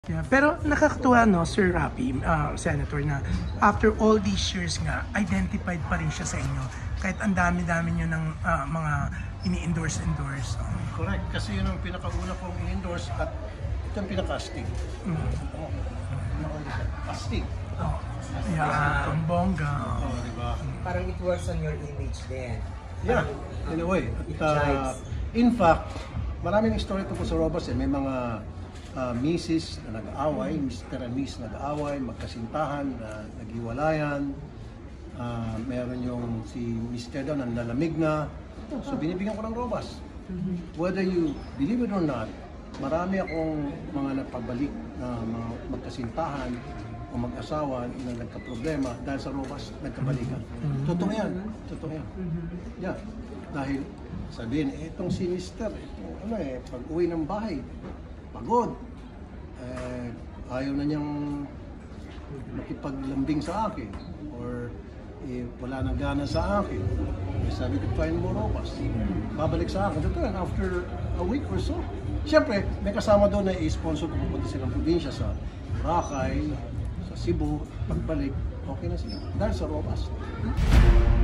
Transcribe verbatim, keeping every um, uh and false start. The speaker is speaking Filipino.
Yeah, pero nakakatuwa no, Sir Rapi, uh, Senator, na after all these years nga, identified pa rin siya sa inyo. Kahit ang dami-dami nyo ng uh, mga ini-endorse-endorse. Um, Correct, kasi yun ang pinakauna kong in-endorse at ito ang pinaka-astig. Mm. Oh, astig. Oh. Yeah, ang bongga. Oh, diba? Parang it works on your image din. Yeah, in a way. At, uh, in fact, maraming story ito po sa Robas eh. May mga uh, misis na nag-aaway, Mister and Miss nag-aaway, magkasintahan, na naghiwalayan. Uh, meron yung si Mister daw nanlalamig na. So binibigyan ko ng Robas. Whether you believe it or not, marami akong mga napabalik na mga magkasintahan o mag-asawa na nagka-problema dahil sa Robas, nagkabalikan. Totoo yan. Totoo yan. Yeah. Dahil sabihin, eh, itong si Mister, itong, ano eh, pag uwi ng bahay, pagod. Eh, ayaw na niyang makipaglambing sa akin. Or eh, wala nang gana sa akin. Eh, sabi ko, try mo Robas. Babalik sa akin. Totoo yan, after a week or so. Siyempre, may kasama doon na i-sponsor ko pupunta silang probinsya sa Boracay, sa Cebu, pagbalik, okay na sila. Dahil sa Robas.